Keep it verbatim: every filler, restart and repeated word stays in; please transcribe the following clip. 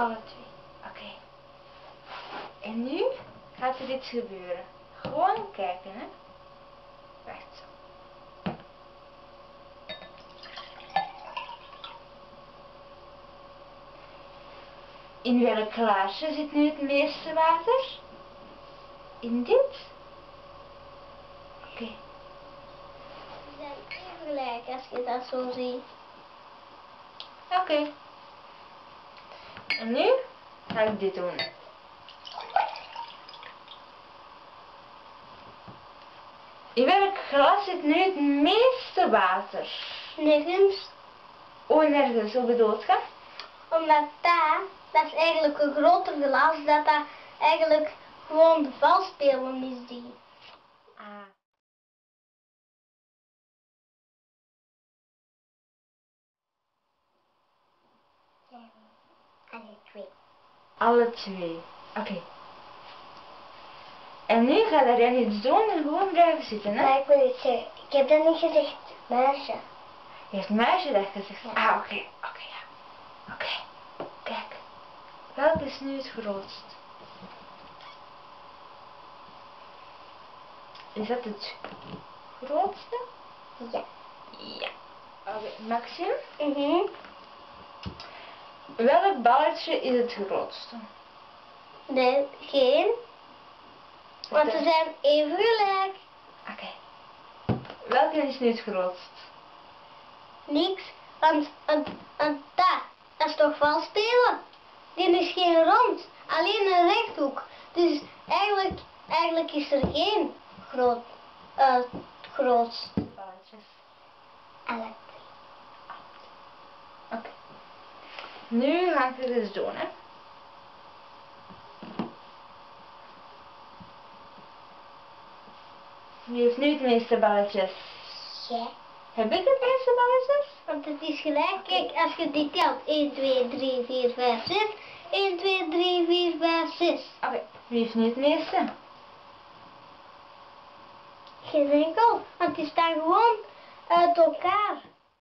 alle twee. Oké. Okay. En nu gaat er iets gebeuren. Gewoon kijken, hè. Wacht zo. In welk glaasje zit nu het meeste water? In dit? Oké. Okay. Ze zijn even gelijk als je dat zo ziet. Oké. Okay. En nu ga ik dit doen. In welk glas zit nu het meeste water? Nergens. Oh, nergens. Hoe bedoelt je? Omdat daar, dat is eigenlijk een groter glas, dat dat eigenlijk gewoon de valspelen is die. Ah. Alle twee. Alle twee. Oké. Okay. En nu ga je dan iets doen en gewoon blijven zitten, hè? Maar ik wil iets zeggen. Ik heb dat niet gezegd, meisje. Je hebt meisje dat gezegd? Ja. Ah, oké. Okay. Oké, okay, ja. Oké. Okay. Kijk. Welk is nu het grootst? Is dat het grootste? Ja. Ja. Oké, okay. Maxime? Mhm. Welk balletje is het grootste? Nee, geen. Want ze zijn even gelijk. Oké. Okay. Welke is nu het grootst? Niks, want, want, want dat, dat is toch vals spelen? Die is geen rond, alleen een rechthoek. Dus eigenlijk, eigenlijk is er geen groot, uh, grootste balletjes. Alle twee. Oké. Okay. Nu ga ik het eens doen, hè. Wie heeft nu het meeste balletjes? Ja. Heb ik het meeste balletjes? Want het is gelijk, kijk, als je die telt. één, twee, drie, vier, vijf, zes. één, twee, drie, vier, vijf, zes. Oké, okay. Wie heeft nu het meeste? Geen enkel, want die staan gewoon uit elkaar.